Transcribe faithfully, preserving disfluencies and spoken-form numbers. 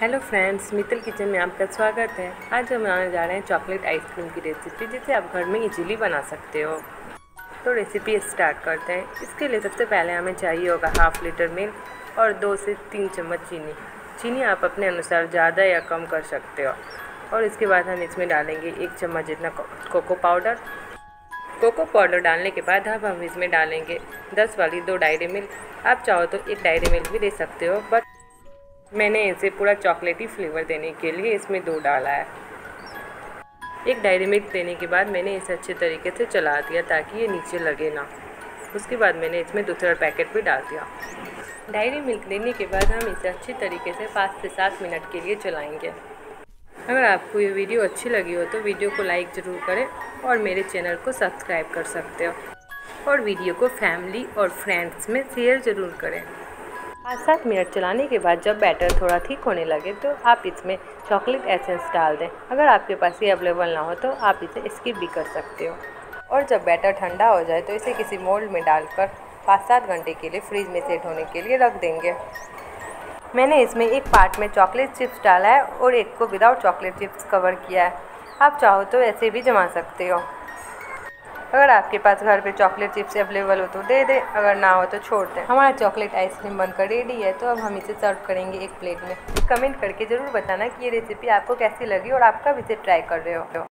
Hello friends, Mittal kitchen में आपका स्वागत है। आज हम बनाने जा रहे हैं चॉकलेट आइसक्रीम की रेसिपी, जिसे आप घर में इजीली बना सकते हो। तो रेसिपी स्टार्ट करते हैं। इसके लिए सबसे पहले हमें चाहिए होगा हाफ लीटर मिल्क और दो से तीन चम्मच चीनी। चीनी आप अपने अनुसार ज़्यादा या कम कर सकते हो। और इसके बाद हम इसमें डालेंगे एक चम्मच जितना कोको पाउडर। कोको पाउडर डालने के बाद अब हम इसमें डालेंगे दस वाली दो डायरी मिल्क। आप चाहो तो एक डायरी मिल्क भी दे सकते हो, बट मैंने इसे पूरा चॉकलेटी फ्लेवर देने के लिए इसमें दो डाला है। एक डायरी मिल्क देने के बाद मैंने इसे अच्छे तरीके से चला दिया ताकि ये नीचे लगे ना। उसके बाद मैंने इसमें दूसरा पैकेट भी डाल दिया। डायरी मिल्क देने के बाद हम इसे अच्छी तरीके से पाँच से सात मिनट के लिए चलाएंगे। अगर आपको ये वीडियो अच्छी लगी हो तो वीडियो को लाइक ज़रूर करें और मेरे चैनल को सब्सक्राइब कर सकते हो, और वीडियो को फैमिली और फ्रेंड्स में शेयर ज़रूर करें। पाँच सात मिनट चलाने के बाद जब बैटर थोड़ा ठीक होने लगे तो आप इसमें चॉकलेट एसेंस डाल दें। अगर आपके पास ये अवेलेबल ना हो तो आप इसे स्किप भी कर सकते हो। और जब बैटर ठंडा हो जाए तो इसे किसी मोल्ड में डालकर पाँच सात घंटे के लिए फ्रीज में सेट होने के लिए रख देंगे। मैंने इसमें एक पार्ट में चॉकलेट चिप्स डाला है और एक को विदाउट चॉकलेट चिप्स कवर किया है। आप चाहो तो ऐसे भी जमा सकते हो। अगर आपके पास घर पे चॉकलेट चिप्स अवेलेबल हो तो दे दे, अगर ना हो तो छोड़ दें। हमारा चॉकलेट आइसक्रीम बनकर रेडी है, तो अब हम इसे सर्व करेंगे एक प्लेट में। कमेंट करके ज़रूर बताना कि ये रेसिपी आपको कैसी लगी और आप कब इसे ट्राई कर रहे हो।